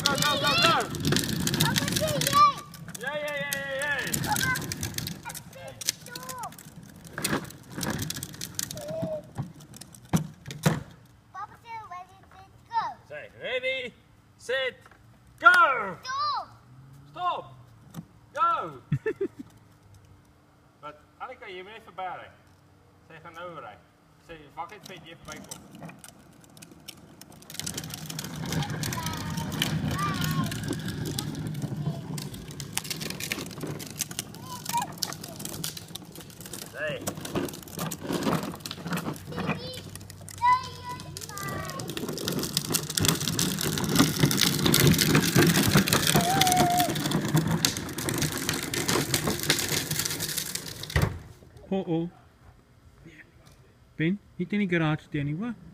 go, go, go, go! Papa say yay! Yay, yay, yay, yay, yay! Papa, I say stop! Papa say ready, set, go! Say, ready, set, go! Stop! Stop! Go! Wat, Annika, jy moet net verby ry. Sy gaan nou ry. Sy wag net vir jy verbykom. Hey. Oh. Ben, niet in die garage, Danny, wat?